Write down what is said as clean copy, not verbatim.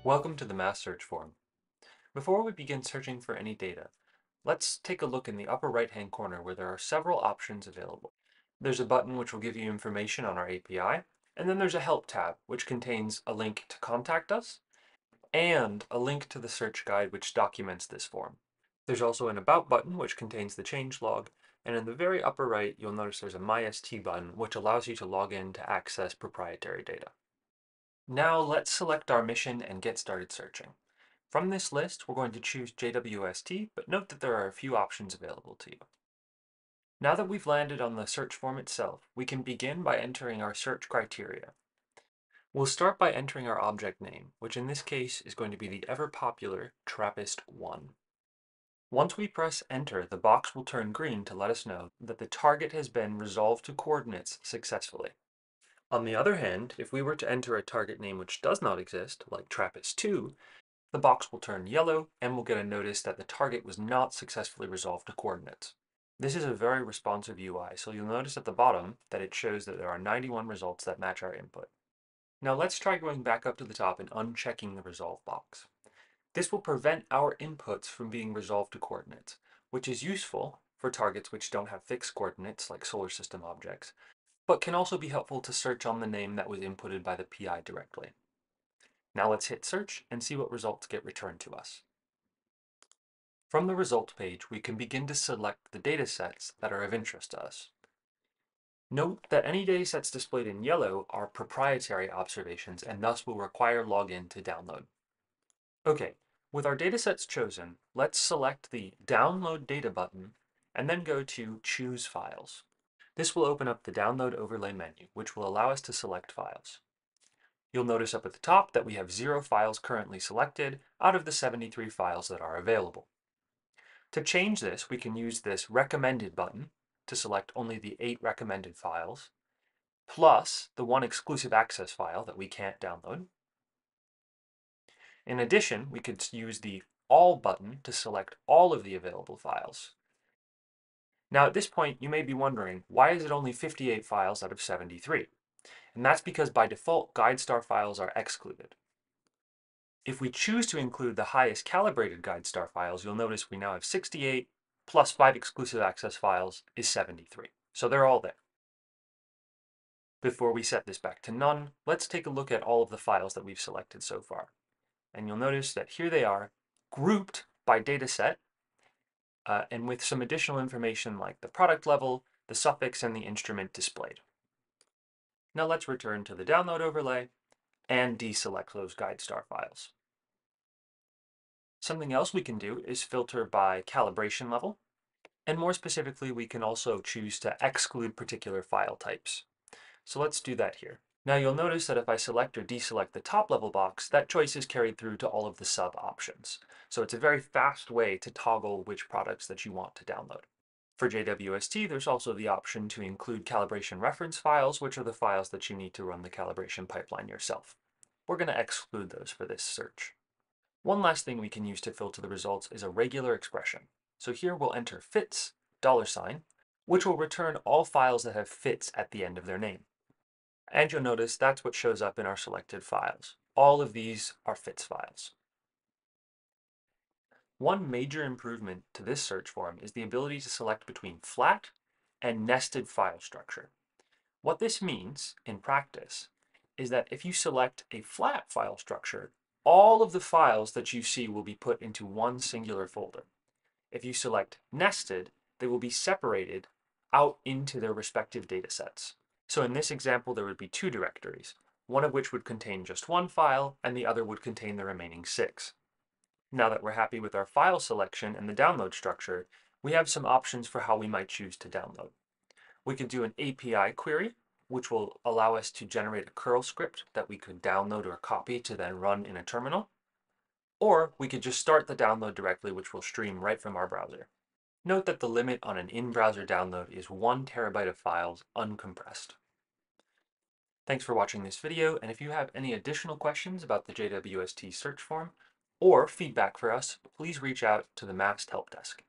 Welcome to the MAST search form. Before we begin searching for any data, let's take a look in the upper right-hand corner where there are several options available. There's a button which will give you information on our API, and then there's a Help tab which contains a link to contact us and a link to the search guide which documents this form. There's also an About button which contains the changelog, and in the very upper right you'll notice there's a MAST button which allows you to log in to access proprietary data. Now let's select our mission and get started searching. From this list, we're going to choose JWST, but note that there are a few options available to you. Now that we've landed on the search form itself, we can begin by entering our search criteria. We'll start by entering our object name, which in this case is going to be the ever-popular TRAPPIST-1. Once we press enter, the box will turn green to let us know that the target has been resolved to coordinates successfully. On the other hand, if we were to enter a target name which does not exist, like TRAPPIST-2, the box will turn yellow and we'll get a notice that the target was not successfully resolved to coordinates. This is a very responsive UI, so you'll notice at the bottom that it shows that there are 91 results that match our input. Now let's try going back up to the top and unchecking the resolve box. This will prevent our inputs from being resolved to coordinates, which is useful for targets which don't have fixed coordinates like solar system objects, but can also be helpful to search on the name that was inputted by the PI directly. Now let's hit search and see what results get returned to us. From the results page, we can begin to select the datasets that are of interest to us. Note that any datasets displayed in yellow are proprietary observations and thus will require login to download. Okay, with our datasets chosen, let's select the Download Data button and then go to Choose Files. This will open up the Download Overlay menu, which will allow us to select files. You'll notice up at the top that we have 0 files currently selected out of the 73 files that are available. To change this, we can use this Recommended button to select only the 8 recommended files, plus the 1 exclusive access file that we can't download. In addition, we could use the All button to select all of the available files. Now at this point, you may be wondering, why is it only 58 files out of 73? And that's because by default, GuideStar files are excluded. If we choose to include the highest calibrated GuideStar files, you'll notice we now have 68 plus 5 exclusive access files is 73. So they're all there. Before we set this back to none, let's take a look at all of the files that we've selected so far. And you'll notice that here they are, grouped by dataset, and with some additional information like the product level, the suffix, and the instrument displayed. Now let's return to the download overlay and deselect those GuideStar files. Something else we can do is filter by calibration level, and more specifically, we can also choose to exclude particular file types. So let's do that here. Now you'll notice that if I select or deselect the top level box, that choice is carried through to all of the sub options. So it's a very fast way to toggle which products that you want to download. For JWST, there's also the option to include calibration reference files, which are the files that you need to run the calibration pipeline yourself. We're going to exclude those for this search. One last thing we can use to filter the results is a regular expression. So here we'll enter fits, $, which will return all files that have fits at the end of their name. And you'll notice that's what shows up in our selected files. All of these are fits files. One major improvement to this search form is the ability to select between flat and nested file structure. What this means in practice is that if you select a flat file structure, all of the files that you see will be put into one singular folder. If you select nested, they will be separated out into their respective datasets. So in this example, there would be 2 directories, one of which would contain just 1 file and the other would contain the remaining 6. Now that we're happy with our file selection and the download structure, we have some options for how we might choose to download. We could do an API query, which will allow us to generate a curl script that we could download or copy to then run in a terminal. Or we could just start the download directly, which will stream right from our browser. Note that the limit on an in-browser download is 1 terabyte of files uncompressed. Thanks for watching this video, and if you have any additional questions about the JWST search form or feedback for us, please reach out to the MAST help desk.